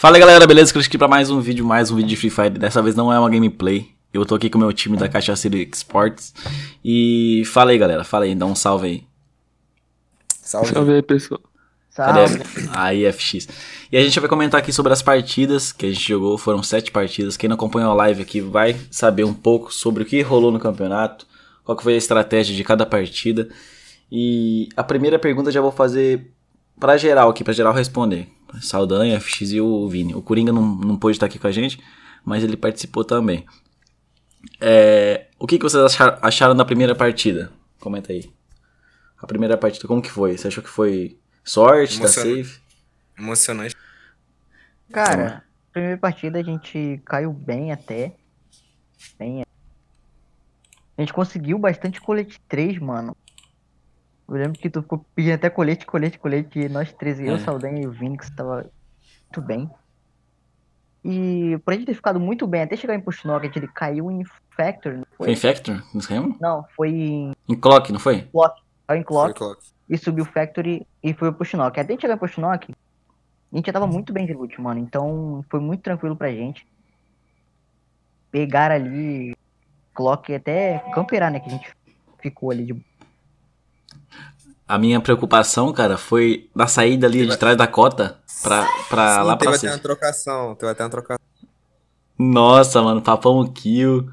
Fala galera, beleza? Estou aqui pra mais um vídeo de Free Fire. Dessa vez não é uma gameplay. Eu tô aqui com o meu time da Cachaceiro Esports. E fala aí galera, fala aí, dá um salve aí. Salve aí, pessoal. Cadê? Salve. Aí, FX. E a gente vai comentar aqui sobre as partidas que a gente jogou. Foram 7 partidas. Quem não acompanhou a live aqui vai saber um pouco sobre o que rolou no campeonato, qual que foi a estratégia de cada partida. E a primeira pergunta eu já vou fazer pra geral aqui, pra geral responder. Saldanha, FX e o Vini. O Coringa não pôde estar aqui com a gente, mas ele participou também. O que vocês acharam da primeira partida? Comenta aí. A primeira partida, como que foi? Você achou que foi sorte, tá safe? Emocionante. Cara, primeira partida a gente caiu bem até. A gente conseguiu bastante colete 3, mano. Eu lembro que tu ficou pedindo até colete. E nós três, eu, Saldanha e o Vinix, tava muito bem. E por a gente ter ficado muito bem até chegar em Pushnock, ele caiu em Factor, não Foi foi? em Factor? Nos caímos? Não, foi em Em Clock, não foi? Clock. Caiu em Foi Clock e subiu Factory e foi o Pushnock. Até chegar em Pushnock, a gente já tava muito bem de loot, mano. Então foi muito tranquilo pra gente. Pegar ali Clock e até camperar, né? Que a gente ficou ali de. A minha preocupação, cara, foi da saída ali de trás da cota pra Sim, lá pra teve até cima. uma trocação. Nossa, mano, papão kill.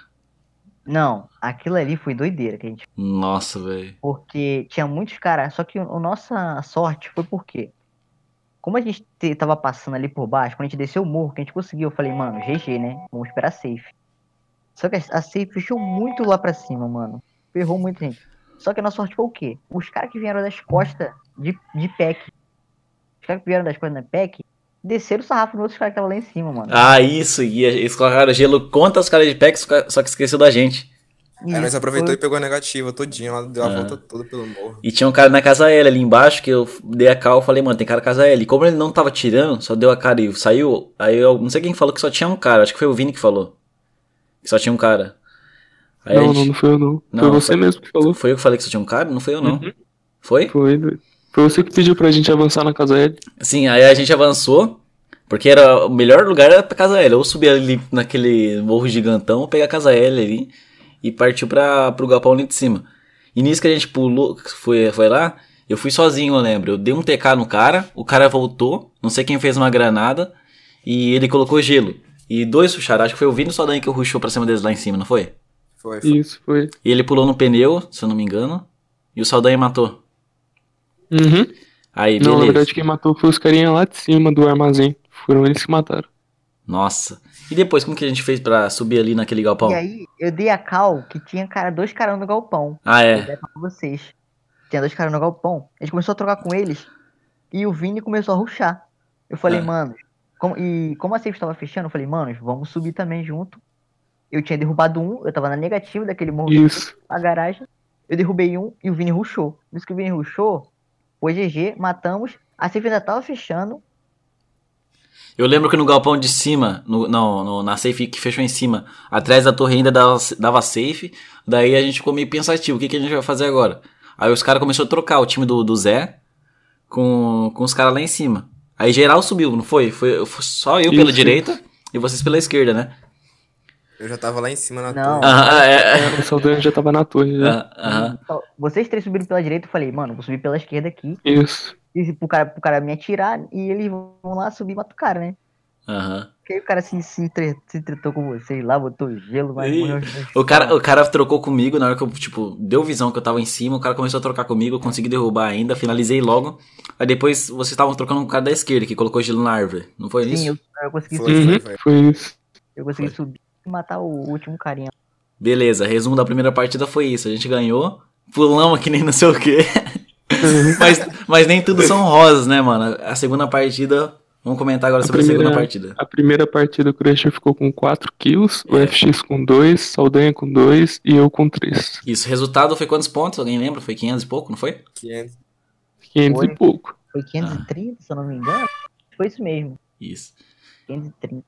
Não, aquilo ali foi doideira que a gente. Nossa, velho. Porque tinha muitos caras. Só que a nossa sorte foi porque, como a gente tava passando ali por baixo, quando a gente desceu o morro, que a gente conseguiu, eu falei, mano, GG, né? Vamos esperar a safe. Só que a safe fechou muito lá pra cima, mano. Ferrou muita gente. Só que a nossa sorte foi o quê? Os caras que vieram das costas de pack. Os caras que vieram das costas da pack desceram o sarrafo nos outros caras que estavam lá em cima, mano. Ah, isso. E eles colocaram gelo contra os caras de pack, só que esqueceu da gente. Aí nós aproveitou e pegou a negativa todinha, ela deu a volta toda pelo morro. E tinha um cara na casa L ali embaixo, que eu dei a cal, eu falei, mano, tem cara na casa L. E como ele não tava tirando, só deu a cara e saiu. Aí eu não sei quem falou que só tinha um cara, acho que foi o Vini que falou. Que só tinha um cara. Aí Não foi eu não. Foi você mesmo que falou. Foi eu que falei que só tinha um cara? Não foi eu não. Uhum. Foi? Foi você que pediu pra gente avançar na casa L. Sim, aí a gente avançou, porque era o melhor lugar era pra casa L. Ou subir ali naquele morro gigantão, pegar a casa L ali e partiu pro galpão ali de cima. E nisso que a gente pulou, foi lá, eu fui sozinho, eu lembro. Eu dei um TK no cara, o cara voltou, não sei quem fez uma granada e ele colocou gelo. E 2 rusharam, acho que foi o Vini e o Saldanha que rushou pra cima deles lá em cima, não foi? Foi. Isso, foi. E ele pulou no pneu, se eu não me engano, e o Saldanha matou. Uhum. Aí, Não, beleza. na verdade quem matou foi os carinha lá de cima do armazém. Foram eles que mataram. Nossa. E depois, como que a gente fez pra subir ali naquele galpão? E aí, eu dei a cal que tinha dois caras no galpão. Ah, é? Eu dei pra vocês. Tinha 2 caras no galpão. A gente começou a trocar com eles e o Vini começou a rushar. Eu falei, mano, como a safe estava fechando, eu falei, mano, vamos subir também junto. Eu tinha derrubado um, eu tava na negativa daquele morro. Isso. A garagem. Eu derrubei um e o Vini rushou. Por isso que o Vini rushou, foi GG, matamos. A safe ainda tava fechando. Eu lembro que no galpão de cima, na safe que fechou em cima, atrás da torre ainda dava safe. Daí a gente ficou meio pensativo, o que a gente vai fazer agora? Aí os caras começaram a trocar o time do Zé com os caras lá em cima. Aí geral subiu, não foi? Foi só eu pela direita e vocês pela esquerda, né? Eu já tava lá em cima na Não. torre. O Saldanha já tava na torre já. Vocês 3 subiram pela direita, eu falei, mano, vou subir pela esquerda aqui. Isso. E pro cara me atirar e eles vão lá subir e matar o cara, né? Porque aí o cara se tretou com vocês lá, botou gelo, mas morreu. O cara trocou comigo na hora que eu, tipo, deu visão que eu tava em cima, o cara começou a trocar comigo, eu consegui derrubar ainda, finalizei logo. Aí depois vocês estavam trocando com o cara da esquerda, que colocou gelo na árvore, não foi isso? Sim, eu consegui subir. Foi isso. Eu consegui subir e matar o último carinha. Beleza, resumo da primeira partida foi isso, a gente ganhou, pulamos que nem não sei o que. mas nem tudo são rosas, né, mano? A segunda partida, vamos comentar agora sobre a segunda partida. A primeira partida o Crusher ficou com 4 kills, o FX com 2, Saldanha com 2 e eu com 3. Isso, resultado foi quantos pontos? Alguém lembra? Foi 500 e pouco, não foi? 500 e pouco. Foi 530, se eu não me engano. Foi isso mesmo. Isso. 530.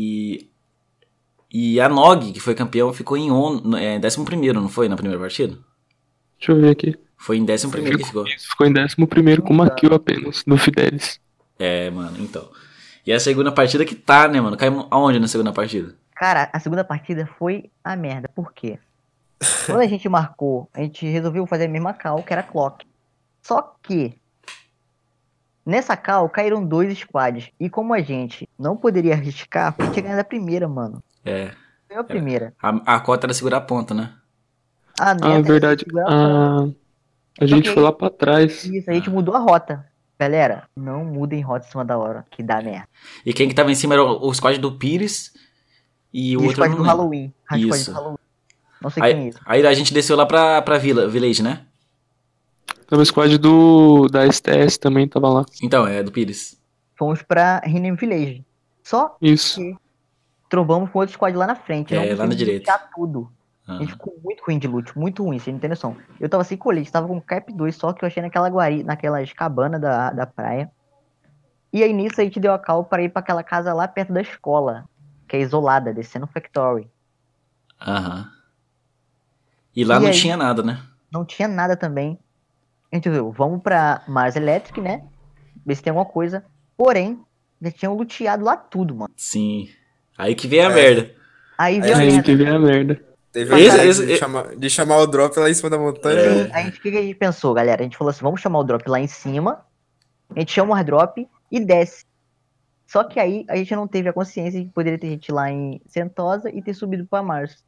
E a Nog, que foi campeão, ficou em 11º, não foi, na primeira partida? Deixa eu ver aqui. Foi em 11º que ficou. Ficou em 11º com uma kill apenas, do Fidelis. Mano, então. E a segunda partida que tá, né, mano? Caímos aonde na segunda partida? Cara, a segunda partida foi a merda. Por quê? Quando a gente marcou, a gente resolveu fazer a mesma call, que era clock. Só que, nessa call, caíram 2 squads. E como a gente não poderia arriscar, a gente ia ganhar da primeira, mano. É. Foi a primeira. A cota era segurar a ponta, né? A Ah, meta era verdade. segurar a ponta. A Só gente que foi lá pra trás. isso, a gente mudou a rota. Galera, não mudem rota em cima da hora, que dá merda. E quem que tava em cima era o squad do Pires e o E outro squad eu do não lembro. Halloween. A squad Isso. do Halloween. Não sei quem é isso. Aí a gente desceu lá pra Village, né? Tava o squad da STS também, tava lá. Então, é do Pires. Fomos pra Rinem Village. Só Isso. que trombamos com outro squad lá na frente. É, Não lá na conseguimos direita. lutear tudo. A gente ficou muito ruim de loot, muito ruim, você não tem noção. Eu tava sem colete, tava com cap 2, só que eu achei naquelas cabanas da praia. E aí nisso a gente deu a call pra ir pra aquela casa lá perto da escola, que é isolada, descendo o Factory. Aham. E lá E não aí? tinha nada, né? Não tinha nada também. A gente viu, vamos pra Mars Electric, né? Ver se tem alguma coisa. Porém, já tinham luteado lá tudo, mano. Sim. Aí que veio a É. merda. Aí veio a Aí merda. que vem a merda. Teve a Esse- ideia esse- de chamar o drop lá em cima da montanha. Sim, a gente, o que que a gente pensou, galera? A gente falou assim, vamos chamar o drop lá em cima, a gente chama o airdrop e desce. Só que aí a gente não teve a consciência de que poderia ter gente lá em Sentosa e ter subido pra Mars.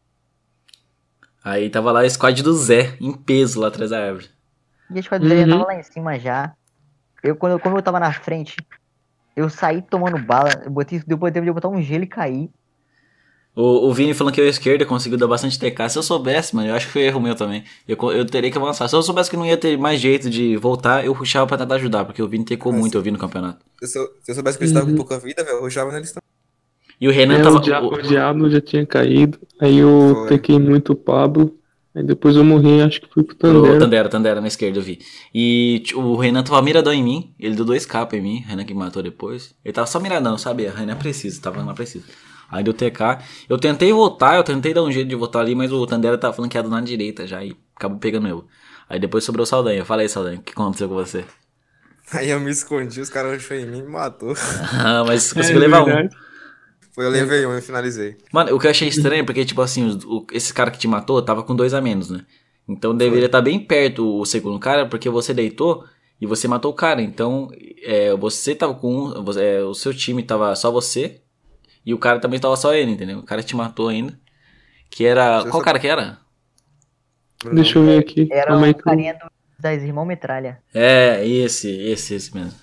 Aí tava lá o squad do Zé, em peso lá atrás da árvore. E a esquadra já tava lá em cima já. Como eu tava na frente, eu saí tomando bala, deu tempo de eu botar um gelo e cair. O Vini falando que eu à esquerda conseguiu dar bastante TK. Se eu soubesse, mano, eu acho que foi erro meu também. Eu teria que avançar. Se eu soubesse que não ia ter mais jeito de voltar, eu rushava pra tentar ajudar, porque o Vini tecou muito, eu vi no campeonato. Se eu soubesse que eles estavam com pouca vida, velho, eu rushava neles também. E o Renan É, tava. o Diablo já tinha caído. Aí eu Foi. tequei muito o Pablo. Aí depois eu morri, acho que fui pro O Tandera. Tandera na esquerda, eu vi. E o Renan tava miradão em mim. Ele deu 2k em mim. Renan que me matou depois. Ele tava só miradão, sabe? A Renan precisa, tava na precisa. Aí deu TK. Eu tentei voltar, eu tentei dar um jeito de voltar ali, mas o Tandera tava flanqueado na direita já. E acabou pegando eu. Aí depois sobrou o Saldanha. Fala aí, Saldanha, o que aconteceu com você? Aí eu me escondi, os caras foi em mim e me matou. Ah, mas conseguiu levar um. verdade. Foi, eu levei um e finalizei. Mano, o que eu achei estranho é porque, tipo assim, esse cara que te matou tava com 2 a menos, né? Então deveria estar bem perto o segundo cara, porque você deitou e você matou o cara. Então, você tava com o seu time tava só você e o cara também tava só ele, entendeu? O cara te matou ainda. Que era. Qual cara que era? Deixa eu ver aqui. Era Calma aí o que eu- carinha das Irmãos Metralha. É, esse mesmo.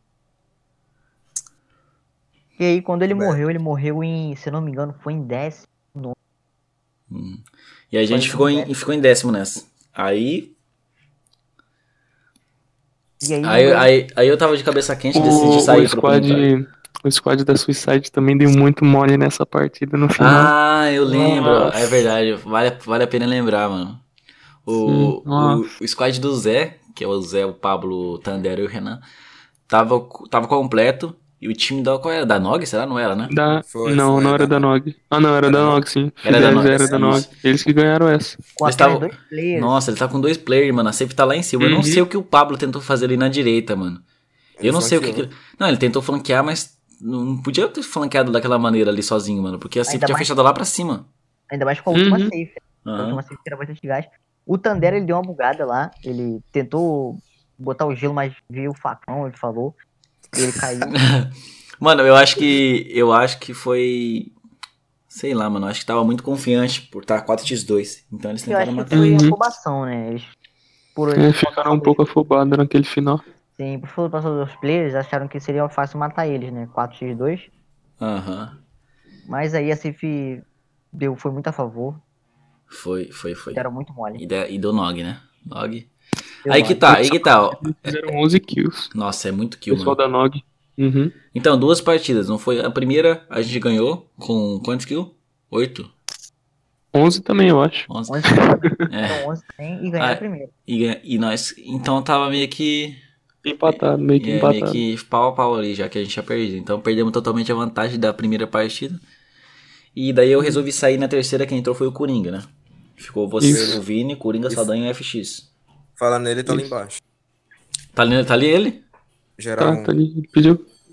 E aí, quando ele morreu em, se eu não me engano, foi em 10. E a gente ficou em 10º nessa. Aí E aí, eu tava de cabeça quente, decidi sair pro comentário. O squad da Suicide também deu muito mole nessa partida no final. Ah, eu lembro. Nossa. É verdade. Vale a pena lembrar, mano. O squad do Zé, que é o Zé, o Pablo, o Tandera e o Renan, tava completo. E o time qual era? Da Nog? Será? Não era, né? Não era da Nog. Ah, não, era da Nog, sim. Era da Nog, Era da Nog. isso. Eles que ganharam essa. com Eles apenas tavam- 2 players. Nossa, ele tá com 2 players, mano. A safe tá lá em cima. Eu não sei o que o Pablo tentou fazer ali na direita, mano. Ele Eu não sei o que. flanqueou. Não, ele tentou flanquear, mas não podia ter flanqueado daquela maneira ali sozinho, mano. Porque a safe Ainda tinha mais- fechado lá pra cima. Ainda mais com a última Uhum. safe. A Aham. última safe que era bastante gás. O Tandera, ele deu uma bugada lá. Ele tentou botar o gelo, mas veio o facão, ele falou. E ele caiu. Mano, eu acho que foi. Sei lá, mano. Eu acho que tava muito confiante por estar 4x2. Então eles Eu tentaram acho que matar. foi Uhum. afobação, né? Eles, por Ficaram um pouco afobados naquele final. Sim, por passar dos players, acharam que seria fácil matar eles, né? 4x2. Aham. Mas aí a safe foi muito a favor. Foi. Deram muito mole. E deu Nog, né? Nog. Deu Aí mole. que tá, ó. Fizeram 11 kills. Nossa, é muito O kill, pessoal mano. da Nog. Uhum. Então, 2 partidas, não foi? A primeira a gente ganhou com quantos kills? 8? 11 também, eu acho. 11. 11 É. foram 11 também e ganharam Ah, a primeira. E nós, então tava meio que Empatado, meio que meio empatado. que pau a pau ali, já que a gente tinha perdido. Então perdemos totalmente a vantagem da primeira partida. E daí eu resolvi sair na terceira, quem entrou foi o Coringa, né? Ficou você, Isso. o Vini, Coringa, Saldanha e o FX. Falando nele, tá lá Isso. embaixo. Tá ali ele? Geral Tá ali. Ele pediu.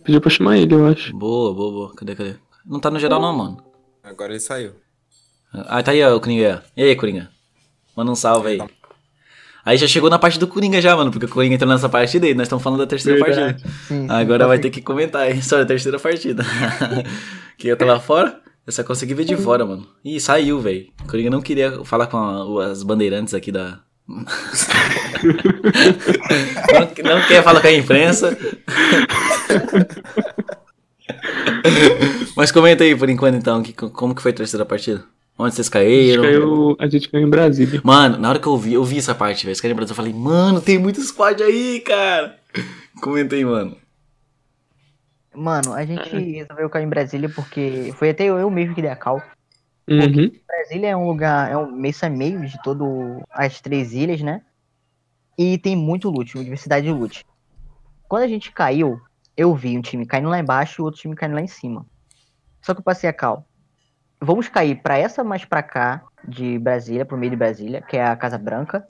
Pediu pra chamar ele, eu acho. Boa. Cadê? Não tá no geral não, mano. Agora ele saiu. Ah, tá aí, ó, o Coringa. E aí, Coringa? Manda um salve aí. Aí já chegou na parte do Coringa já, mano, porque o Coringa entrou nessa partida e nós estamos falando da terceira Verdade. partida. Sim, Agora vai ter que comentar aí sobre a terceira partida. Que eu tava fora, eu só consegui ver de fora, mano. Ih, saiu, velho. O Coringa não queria falar com as bandeirantes aqui da... não quer falar com a imprensa. Mas comenta aí por enquanto então, como que foi a terceira partida? Onde vocês caíram? A gente caiu em Brasília. Mano, na hora que eu vi essa parte, velho, esse cara em Brasília, eu falei, mano, tem muito squad aí, cara. Comenta aí, mano. Mano, a gente resolveu cair em Brasília porque foi até eu mesmo que dei a cal. Uhum. Brasília é um lugar, é um meio de todas as 3 ilhas, né? E tem muito loot, uma diversidade de loot. Quando a gente caiu, eu vi um time caindo lá embaixo e o outro time caindo lá em cima. Só que eu passei a cal. Vamos cair pra essa mais pra cá de Brasília, pro meio de Brasília, que é a Casa Branca.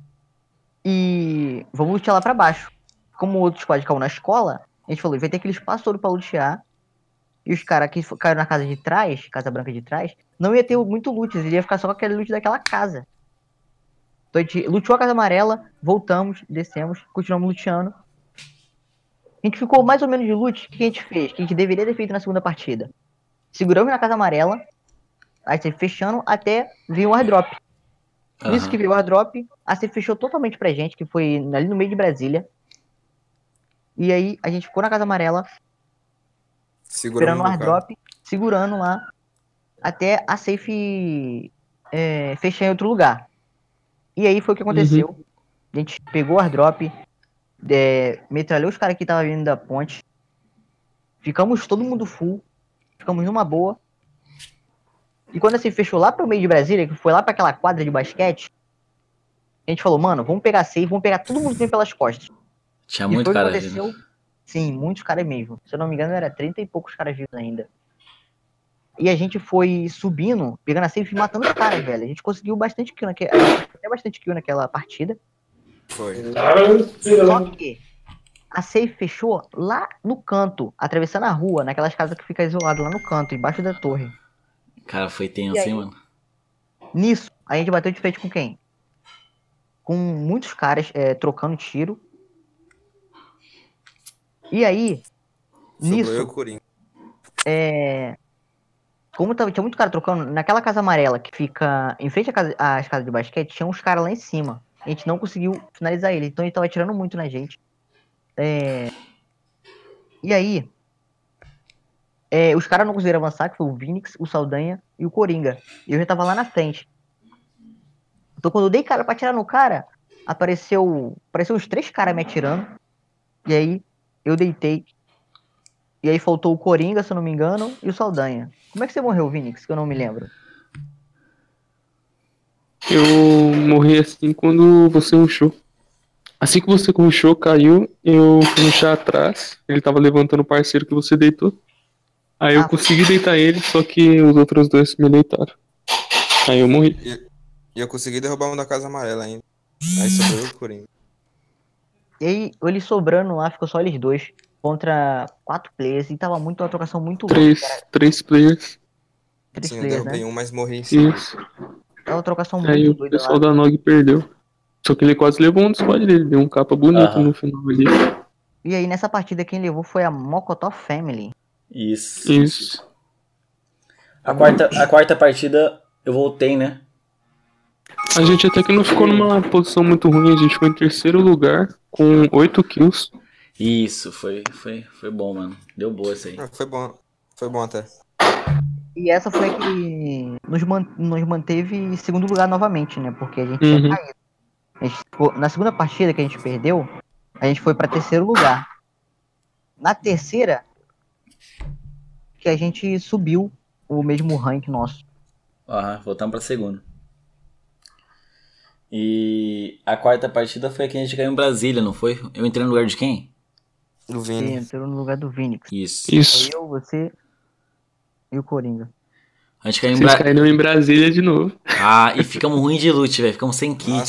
E vamos lutear lá pra baixo. Como o outro squad caiu na escola, a gente falou, vai ter aquele espaço todo pra lutear. E os caras que caíram na casa de trás, Casa Branca de trás, não ia ter muito loot, ele ia ficar só com aquele loot daquela casa. Então a gente luteou a Casa Amarela, voltamos, descemos, continuamos luteando. A gente ficou mais ou menos de loot, o que a gente fez? Que a gente deveria ter feito na segunda partida. Seguramos na Casa Amarela, aí você fechando até vir o airdrop. Nisso que veio o airdrop, a você fechou totalmente pra gente, que foi ali no meio de Brasília. E aí a gente ficou na Casa Amarela, esperando o airdrop, segurando lá, até a safe fechar em outro lugar. E aí foi o que aconteceu. A gente pegou o airdrop, metralhou os caras que estavam vindo da ponte. Ficamos todo mundo full, ficamos numa boa. E quando a safe fechou lá pro meio de Brasília, que foi lá pra aquela quadra de basquete, a gente falou, mano, vamos pegar a safe, vamos pegar todo mundo que vem pelas costas. Tinha muito cara ali, né? Sim, muitos caras mesmo. Se eu não me engano, era 30 e poucos caras vivos ainda. E a gente foi subindo, pegando a safe e matando os caras, velho. A gente conseguiu bastante kill naquela partida. Foi. Só que a safe fechou lá no canto, atravessando a rua, naquelas casas que ficam isoladas lá no canto, embaixo da torre. Cara, foi tenso, hein, mano? Nisso, a gente bateu de frente com quem? Com muitos caras trocando tiro. E aí, nisso, como tinha muito cara trocando, naquela casa amarela que fica em frente às casas de basquete, tinha uns caras lá em cima. A gente não conseguiu finalizar ele, então ele tava atirando muito na gente. E aí, os caras não conseguiram avançar, que foi o Vinix, o Saldanha e o Coringa. E eu já tava lá na frente. Então quando eu dei cara pra atirar no cara, apareceu uns 3 caras me atirando. E aí, eu deitei. E aí faltou o Coringa, se eu não me engano, e o Saldanha. Como é que você morreu, Vinix? Que eu não me lembro. Eu morri assim quando você rushou. Assim que você rushou, caiu, eu fui rushar atrás. Ele tava levantando o parceiro que você deitou. Aí eu consegui deitar ele, só que os outros 2 me deitaram. Aí eu morri. E eu consegui derrubar um da Casa Amarela ainda. Aí sobrou o Coringa. E aí, eles sobrando lá, ficou só eles 2. Contra 4 players. E tava uma trocação muito louca. 3 players. 3 Sim, players, eu derrubei né? um, mas morri em cima. Isso. É uma trocação Aí muito o doida pessoal lá. da Nog perdeu. Só que ele quase levou um do squad dele. Deu um capa bonito no final ali. E aí, nessa partida, quem levou foi a Mokotó Family. Isso. A quarta partida eu voltei, né? A gente até que não ficou numa posição muito ruim. A gente ficou em terceiro lugar com 8 kills. Isso, foi bom, mano. Deu boa isso aí. Foi bom até. E essa foi a que nos manteve em segundo lugar novamente, né? Porque a gente tinha caído. Na segunda partida que a gente perdeu, a gente foi pra terceiro lugar. Na terceira, que a gente subiu o mesmo rank nosso. Voltamos pra segunda. E a quarta partida foi a que a gente caiu em Brasília, não foi? Eu entrei no lugar de quem? Do Vini. Entrou no lugar do Vinix. Isso. Foi eu, você e o Coringa. A gente caiu Vocês caíram em Brasília de novo. E ficamos ruim de loot, velho. Ficamos sem kit.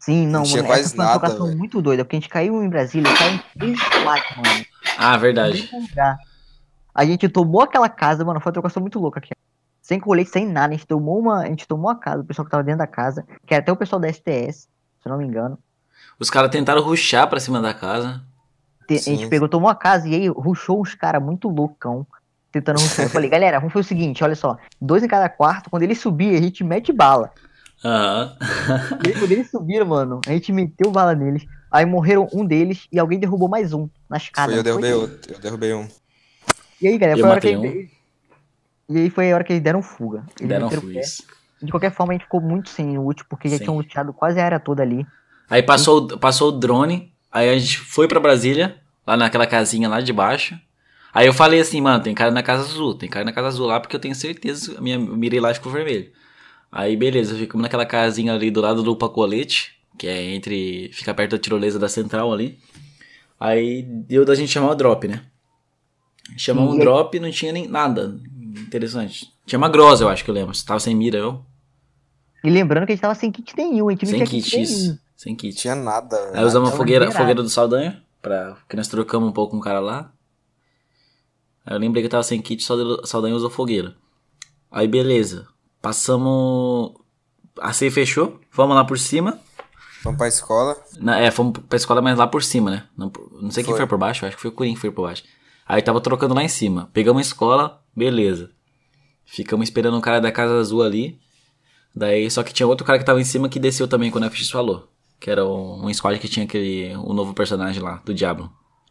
Sim, não, Não tinha mano, essa quase foi uma nada, trocação velho. muito doida, porque a gente caiu em Brasília, caiu em 3 squads, mano. Ah, No verdade. mesmo lugar. A gente tomou aquela casa, mano, foi uma trocação muito louca aqui. Sem colete, sem nada, a gente tomou a casa, o pessoal que tava dentro da casa, que era até o pessoal da STS, se eu não me engano. Os caras tentaram rushar pra cima da casa. A gente Sim. pegou, tomou a casa e aí rushou uns caras muito loucão, tentando rushar. Eu falei, galera, vamos fazer o seguinte, olha só, 2 em cada quarto, quando ele subir, a gente mete bala. Aham. E aí, quando eles subiram, mano, a gente meteu bala neles, aí morreram um deles e alguém derrubou mais um na escada. Foi, eu não foi? derrubei outro. Eu derrubei um. E aí, galera, Eu foi a hora que matei um. E aí foi a hora que eles deram fuga. Eles Deram meteram o fuga. pé. Isso. De qualquer forma, a gente ficou muito sem loot, porque já Sim. tinham luteado quase a área toda ali. Aí passou o drone, aí a gente foi pra Brasília, lá naquela casinha lá de baixo. Aí eu falei assim, mano, tem cara na casa azul lá, porque eu tenho certeza, eu mirei lá e ficou vermelho. Aí beleza, ficamos naquela casinha ali do lado do Pacolete, que é fica perto da tirolesa da central ali. Aí deu da gente chamar o drop, né? Chamamos Sim, um e aí- drop, não tinha nem nada interessante. Tinha uma grosa, eu acho que eu lembro, você tava sem mira, eu? E lembrando que a gente tava sem kit nenhum, a gente não Sem tinha kit, kit isso. nenhum. Sem Não kit. tinha nada, velho. Aí usamos a Tava fogueira liberado. do Saldanha, que nós trocamos um pouco com o cara lá. Aí eu lembrei que eu tava sem kit, o Saldanha usou fogueira. Aí beleza, passamos... A safe fechou, fomos lá por cima. Vamos pra escola. Fomos pra escola, mas lá por cima, né? Não sei quem Foi. foi por baixo, acho que foi o Curim que foi por baixo. Aí tava trocando lá em cima. Pegamos a escola, beleza. Ficamos esperando o cara da Casa Azul ali. Daí, só que tinha outro cara que tava em cima que desceu também quando a FX falou. Que era um squad que tinha o novo personagem lá, do Diablo.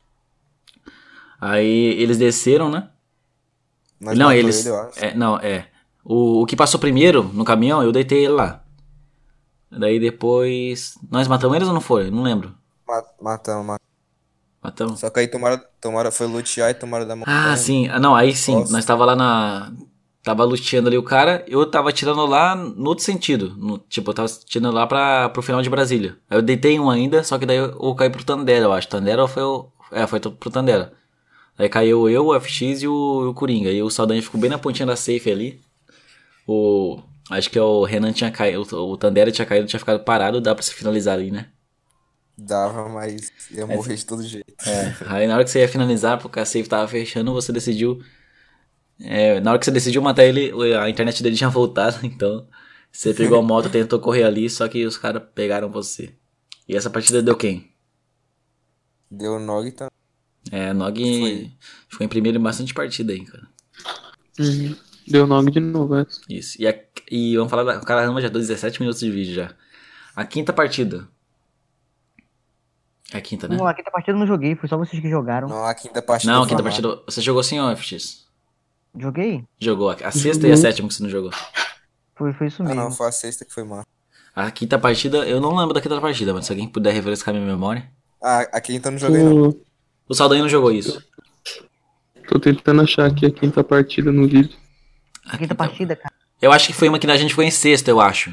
Aí eles desceram, né? Nós Não, matou eles. ele, eu acho. O que passou primeiro no caminhão, eu deitei ele lá. Daí depois. Nós matamos eles ou não foi? Não lembro. Matamos. Matamos? Só que aí tomaram, foi lutear e tomaram da montanha. Ah, sim. Não, aí sim. Nossa. Nós tava lá Tava luteando ali o cara, eu tava atirando lá no outro sentido. Tipo, eu tava atirando lá pro final de Brasília. Aí eu deitei um ainda, só que daí eu caí pro Tandera, eu acho. Tandera ou foi o. Foi pro Tandera. Aí caiu eu, o FX e o Coringa. E o Saldanha ficou bem na pontinha da safe ali. Acho que o Renan tinha caído, o Tandera tinha caído, tinha ficado parado, dá pra se finalizar ali, né? Dava, mas ia morrer de todo jeito. Aí na hora que você ia finalizar, porque a safe tava fechando, você decidiu. Na hora que você decidiu matar ele, a internet dele tinha voltado, então você pegou a moto, tentou correr ali, só que os caras pegaram você. E essa partida deu quem? Deu Nog também. Nog ficou em primeiro em bastante partida aí, cara. Uhum. Deu Nog de novo, essa. Isso. E vamos falar caramba, já deu 17 minutos de vídeo já. A quinta partida. É a quinta, né? Não, a quinta partida eu não joguei, foi só vocês que jogaram. Não, a quinta partida. Não, a foi quinta má. partida. Você jogou sem o FX? Joguei? Jogou. A sexta e a sétima que você não jogou. Foi isso Ah, mesmo. não, foi a sexta que foi má. A quinta partida, eu não lembro da quinta partida, mas se alguém puder refrescar minha memória. Ah, a quinta eu não joguei, não. O Saldanha não jogou isso. Tô tentando achar aqui a quinta partida no vídeo. A quinta partida, cara. Eu acho que foi uma que a gente foi em sexta, eu acho.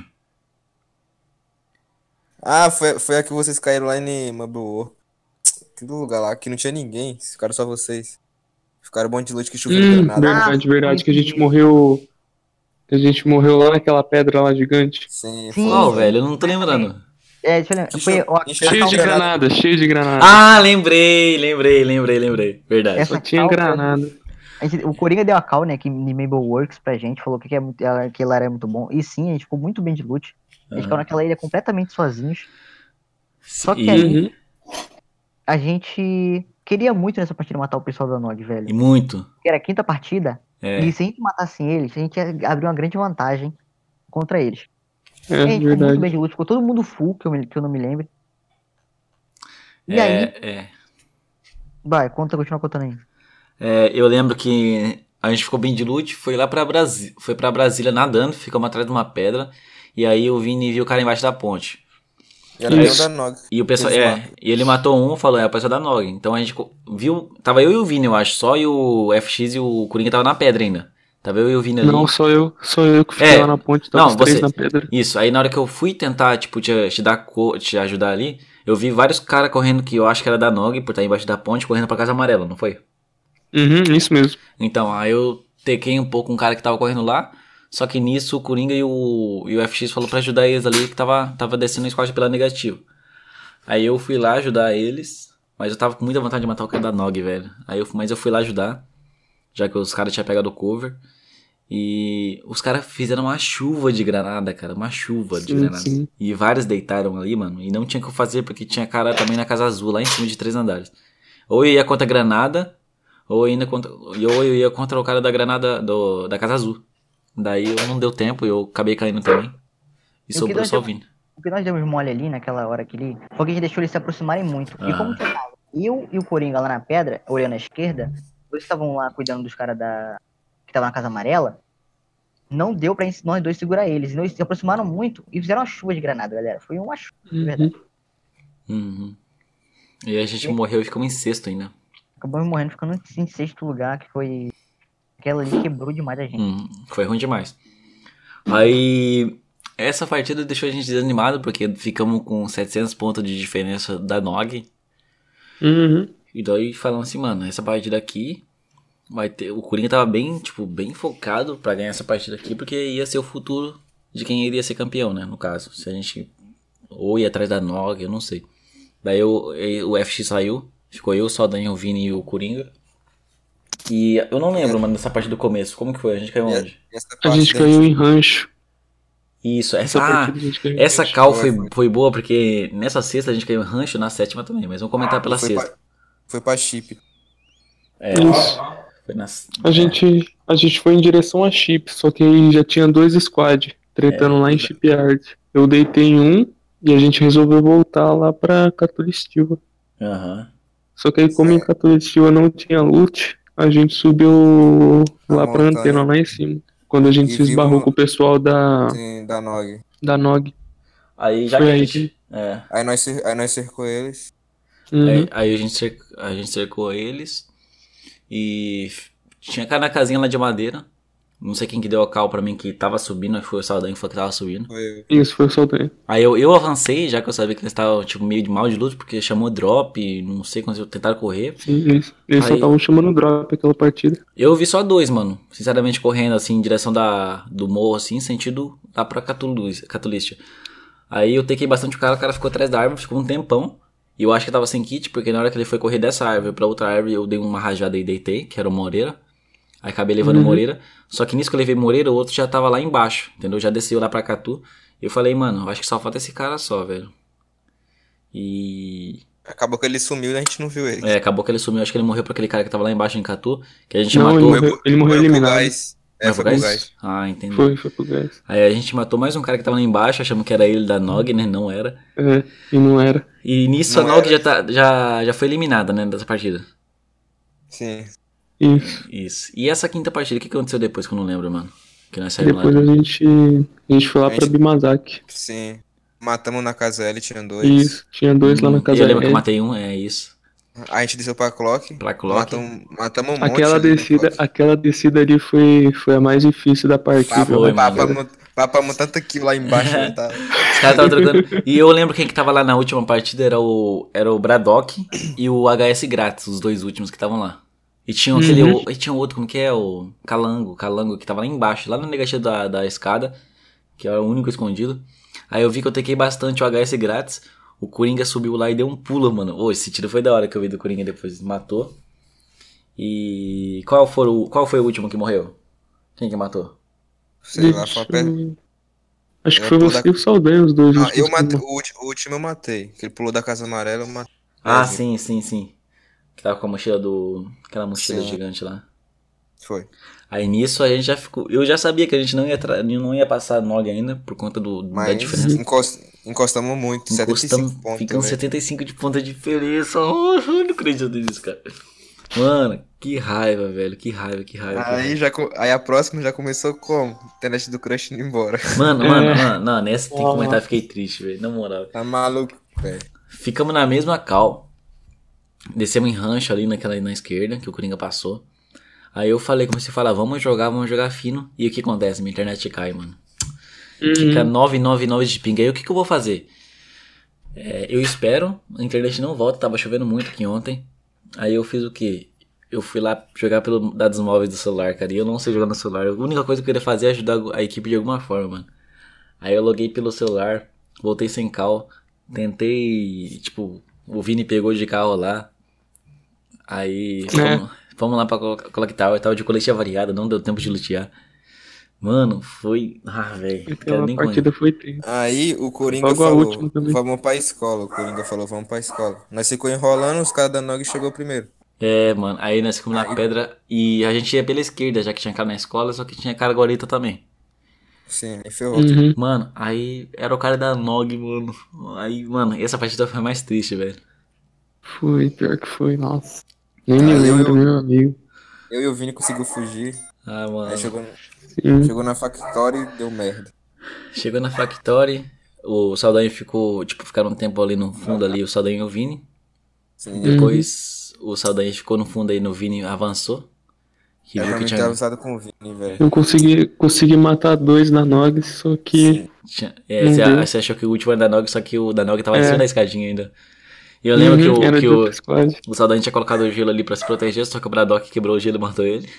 Ah, foi a que vocês caíram lá em Mobile War. Aquele lugar lá que não tinha ninguém. Ficaram só vocês. Ficaram um monte de loot que chovendo granada. Verdade, que a gente foi morreu. Que a gente morreu lá naquela pedra lá gigante. Sim, Sim. Ó, velho, eu não tô lembrando. Deixa eu lembrar. Que Foi show- ó, encheu Cheio Essa de granada. granada, cheio de granada. Ah, lembrei. Verdade. Essa Só tinha cal- granada. o Coringa deu a call, né, que de Mabel Works pra gente, falou que aquele área é muito bom. E sim, a gente ficou muito bem de loot. A gente ficou naquela ilha completamente sozinhos. Só que aí, Uhum. a gente queria muito nessa partida matar o pessoal da Nog, E velho. muito. Porque era a quinta partida. É. E se a gente matasse eles, a gente ia abrir uma grande vantagem contra eles. É, E a gente ficou muito verdade. bem de loot, ficou todo mundo full, que eu não me lembro. E aí, vai, continua contando aí. Eu lembro que a gente ficou bem de loot, foi lá pra Brasília, foi pra Brasília nadando, ficamos atrás de uma pedra, e aí o Vini viu o cara embaixo da ponte. E era bem o Isso. da Nog. E o pessoal, Eles matam. e ele matou um, falou, é o pessoal da Nog. Então a gente viu, tava eu e o Vini, eu acho, só, e o FX e o Coringa tava na pedra ainda. Tava eu e o Vini ali. Não, só eu que fiquei lá na ponte, tava Não, os três você. na pedra. Isso, aí na hora que eu fui tentar, tipo, te ajudar ali, eu vi vários caras correndo que eu acho que era da Nog, por estar embaixo da ponte, correndo pra Casa Amarela, não foi? Uhum, isso mesmo. Então, aí eu tequei um pouco um cara que tava correndo lá, Só que nisso o Coringa e o FX falou pra ajudar eles ali, que tava descendo o squad pela negativa. Aí eu fui lá ajudar eles, mas eu tava com muita vontade de matar o cara da Nog, velho. Mas eu fui lá ajudar, já que os caras tinham pegado o cover. E os caras fizeram uma chuva de granada, cara. Uma chuva de granada. Sim. E vários deitaram ali, mano. E não tinha o que fazer, porque tinha cara também na Casa Azul, lá em cima de 3 andares. Ou eu ia contra a granada, ou eu ia contra o cara da granada da Casa Azul. Daí eu não deu tempo, eu acabei caindo também. E sobrou só o Vini. O que nós demos mole ali naquela hora que ele. Porque a gente deixou eles se aproximarem muito. E como que tava eu e o Coringa lá na pedra, olhando à esquerda, eles estavam lá cuidando dos caras que estavam na Casa Amarela. Não deu pra nós dois segurar eles. Então eles se aproximaram muito e fizeram uma chuva de granada, galera. Foi uma chuva, de verdade. E a gente morreu e ficamos em sexto ainda. Acabamos morrendo, ficando em sexto lugar, que foi. Aquela ali quebrou demais a gente. Foi ruim demais. Aí, essa partida deixou a gente desanimado, porque ficamos com 700 pontos de diferença da Nog. E daí falamos assim, mano, essa partida aqui vai ter... O Coringa tava bem focado pra ganhar essa partida aqui, porque ia ser o futuro de quem iria ser campeão, né, no caso. Se a gente ou ia atrás da Nog, eu não sei. Daí o FX saiu, ficou eu, só Daniel, o Vini e o Coringa. E eu não lembro, mano, dessa parte do começo. Como que foi? A gente caiu onde? A gente caiu em rancho. Isso, essa cal foi boa, porque nessa sexta a gente caiu em rancho, na sétima também. Mas vamos comentar pela sexta. Foi pra chip. Isso. Foi A gente foi em direção a chip, só que aí já tinha 2 squad tretando lá em Shipyard. Eu deitei em um e a gente resolveu voltar lá pra Catulistiva. Só que aí, como em Catulistiva não tinha loot, a gente subiu lá pra antena, lá em cima. Quando a gente se esbarrou com o pessoal da Nog. Da Nog. Aí já Foi que a aí gente... Aí nós cercou eles. Aí a gente cercou eles. E tinha cara na casinha lá de madeira. Não sei quem que deu a cal pra mim que tava subindo. Acho que foi o Saldanha que falou que tava subindo. Isso, foi o Saldanha. Aí eu avancei, já que eu sabia que eles estavam meio de mal de luta, porque chamou drop, não sei quando eles tentaram correr. Sim, eles só estavam chamando drop aquela partida. Eu vi só 2, mano. Sinceramente, correndo assim, em direção do morro, assim, sentido lá pra Catulistia. Aí eu tequei bastante o cara ficou atrás da árvore, ficou um tempão. E eu acho que tava sem kit, porque na hora que ele foi correr dessa árvore pra outra árvore, eu dei uma rajada e deitei, que era o Moreira. Aí acabei levando o Moreira. Só que nisso que eu levei Moreira, o outro já tava lá embaixo, entendeu? Já desceu lá pra Catu. E eu falei, mano, eu acho que só falta esse cara só, velho. E... Acabou que ele sumiu e a gente não viu ele. Acabou que ele sumiu. Acho que ele morreu pra aquele cara que tava lá embaixo em Catu. Que a gente matou. Ele morreu eliminado. Foi pro gás. Ah, entendi. Foi pro gás. Aí a gente matou mais um cara que tava lá embaixo, achamos que era ele da Nog, né? Não era. E não era. E nisso não a Nog já foi eliminada, né? Dessa partida. Sim. Isso. E essa quinta partida, o que aconteceu depois que eu não lembro, mano? Que nós saímos depois lá. a gente foi lá pra Bimazaki. Sim. Matamos na casa L, tinha 2. Isso, tinha 2 lá na casa L. Eu lembro que eu matei um, isso. A gente desceu pra Clock. Matamos um monte. Aquela descida ali foi a mais difícil da partida. Papamos tanto kill lá embaixo. Né, tá? Os caras estavam trocando. E eu lembro quem que tava lá na última partida era o Braddock e o HS Grátis, os 2 últimos que estavam lá. E tinha e tinha outro, como que é? O Calango, que tava lá embaixo, lá na negativa da escada, que era o único escondido. Aí eu vi que eu tequei bastante o HS Grátis. O Coringa subiu lá e deu um pulo, mano. Esse tiro foi da hora que eu vi do Coringa depois. Matou. E qual foi o último que morreu? Quem que matou? Sei lá, foi perto. Acho que foi você e o Saldanha, os dois. Eu matei, o último eu matei. Que ele pulou da Casa Amarela, eu matei. Sim. Que tava com a mochila aquela mochila gigante lá. Foi. Aí nisso a gente já ficou... Eu já sabia que a gente não ia passar Nog ainda, por conta da diferença. Encostamos muito, 75 pontos. Ficamos 75 de ponta de diferença. Oh, eu não acredito nisso, cara. Mano, que raiva, velho. Que raiva. Aí a próxima já começou como? Internet do Crush indo embora. Mano, não, nessa tem que comentar, fiquei triste, velho. Na moral. Tá maluco, velho. Ficamos na mesma cal. Descemos em rancho ali na esquerda, que o Coringa passou. Aí eu comecei a falar, vamos jogar fino. E o que acontece? Minha internet cai, mano. Fica 999 de ping. Aí o que eu vou fazer? Eu espero, a internet não volta, tava chovendo muito aqui ontem. Aí eu fiz o quê? eu fui lá jogar pelo dados móveis do celular, cara. E eu não sei jogar no celular. A única coisa que eu queria fazer é ajudar a equipe de alguma forma, mano. Aí eu loguei pelo celular, voltei sem call. Tentei, tipo, o Vini pegou de carro lá. Aí fomos lá pra colectar. Eu tava de colete avariado, não deu tempo de lutear. Mano, foi... Ah, velho. Aquela partida foi triste. Aí o Coringa Logo a falou, última também. vamos pra escola. O Coringa falou, vamos pra escola. Nós ficou enrolando, os caras da Nog chegou primeiro. É, mano. Aí nós ficamos na pedra e a gente ia pela esquerda, já que tinha cara na escola, só que tinha cara guarita também. Sim, me ferrou. Uhum. Mano, aí era o cara da Nog, mano. Aí, mano, essa partida foi mais triste, velho. Foi, pior que foi, nossa. Nem me Ah, lembro, meu amigo. Eu e o Vini conseguiu fugir. Ah, mano. Aí Sim. chegou na Factory e deu merda. Chegou na Factory, o Saldanha ficou, tipo, ficaram um tempo ali no fundo ali, o Saldanha e o Vini. Sim, Depois o Saldanha ficou no fundo aí, no Vini avançou. Que eu viu que também tinha, tava usado com o Vini, velho. Eu consegui matar 2 na Nog, só que tinha Não deu. você achou que o último era da Nog, só que o da Nog tava em É. cima da escadinha ainda. E eu lembro era que de outra squad. o Saldanha tinha colocado o gelo ali pra se proteger, só que o Braddock quebrou o gelo e matou ele.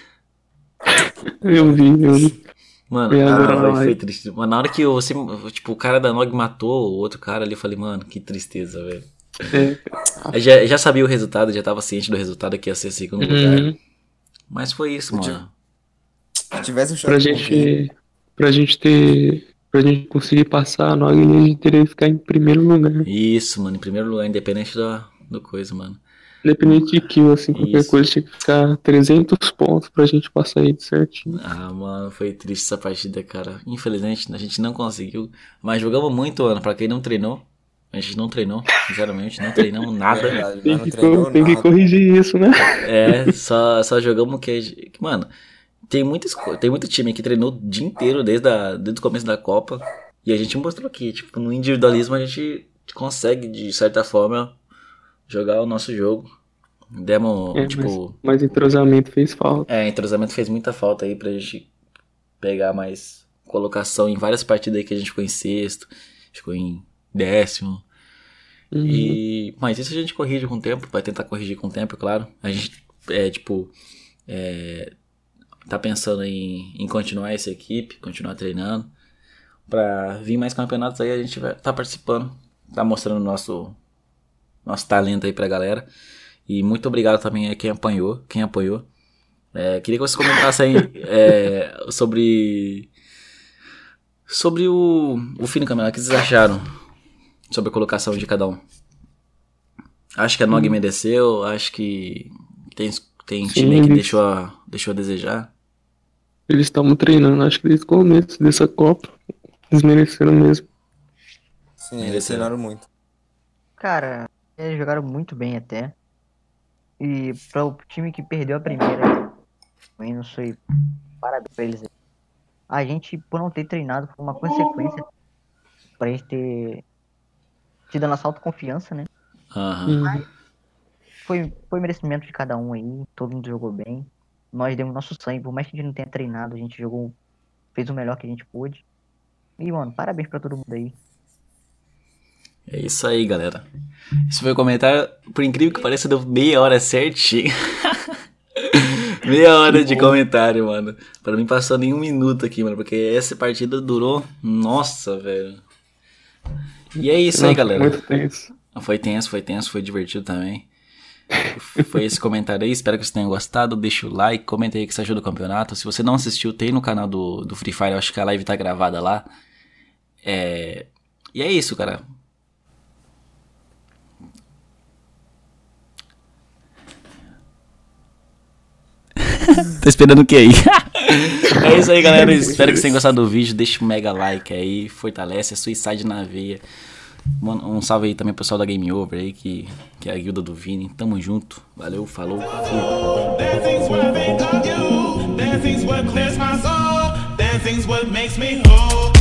Eu vi. Mano, E agora véi, vai. foi triste. Mano, na hora que você, tipo, o cara da Nog matou o outro cara ali, eu falei, mano, que tristeza, velho. É. Eu já sabia o resultado, já tava ciente do resultado que ia ser segundo lugar. Uhum. Mas foi isso, mano. Se tivesse um shot Pra com o Vini, pra gente conseguir passar a Nog, a gente teria que ficar em primeiro lugar. Isso, mano, em primeiro lugar, independente do coisa, mano. Independente de kill, assim, qualquer Isso. coisa tinha que ficar 300 pontos pra gente passar aí de certinho. Ah, mano, foi triste essa partida, cara. Infelizmente, a gente não conseguiu. Mas jogamos muito, mano, pra quem não treinou. A gente não treinou, sinceramente, não treinamos nada. verdade, Tem nós não treinou que nada. corrigir isso, né? É, só jogamos o que... Mano, tem muito time que treinou o dia inteiro desde o começo da Copa. E a gente mostrou que, tipo, no individualismo a gente consegue, de certa forma, jogar o nosso jogo. Demos, tipo... Mas entrosamento fez falta. Entrosamento fez muita falta aí pra gente pegar mais colocação em várias partidas aí que a gente ficou em sexto, ficou em 10º. Uhum. Mas isso a gente corrige com o tempo, vai tentar corrigir com o tempo, é claro. A gente, tá pensando em continuar essa equipe, continuar treinando. Pra vir mais campeonatos aí, a gente vai tá participando, tá mostrando nosso talento aí pra galera. E muito obrigado também a quem apoiou. Queria que vocês comentassem aí sobre o fim do campeonato. O que vocês acharam sobre a colocação de cada um? Acho que a Nog mereceu. Acho que tem time que deixou a desejar. Eles estavam treinando, acho que desde o começo dessa Copa. Eles mereceram mesmo. Sim, eles treinaram muito. Cara, eles jogaram muito bem até. E para o time que perdeu a primeira, também não sei, parabéns pra eles aí. A gente, por não ter treinado, foi uma consequência pra gente ter tido a nossa autoconfiança, né? Aham. Foi merecimento de cada um aí, todo mundo jogou bem. Nós demos nosso sangue, por mais que a gente não tenha treinado, a gente jogou, fez o melhor que a gente pôde. E, mano, parabéns pra todo mundo aí. É isso aí, galera. Esse foi o comentário. Por incrível que pareça, deu meia hora certinho. Meia hora de comentário, mano. Pra mim passou nem um minuto aqui, mano. Porque essa partida durou... Nossa, velho. E é isso aí, galera. Muito tenso. Foi tenso, foi divertido também. Foi esse comentário aí, espero que vocês tenham gostado. Deixa o like, comenta aí o que você achou do campeonato. Se você não assistiu, tem no canal do Free Fire, eu acho que a live tá gravada lá. E é isso, cara. Tá esperando o que aí? É isso aí, galera. Espero que vocês tenham gostado do vídeo. Deixa um mega like aí, fortalece a Suicide na veia. Um salve aí também pro pessoal da Game Over aí, que é a guilda do Vini. Tamo junto. Valeu, falou, fui. Dancing's what I think of you. Dancing's what clears my soul. Dancing's what makes me whole.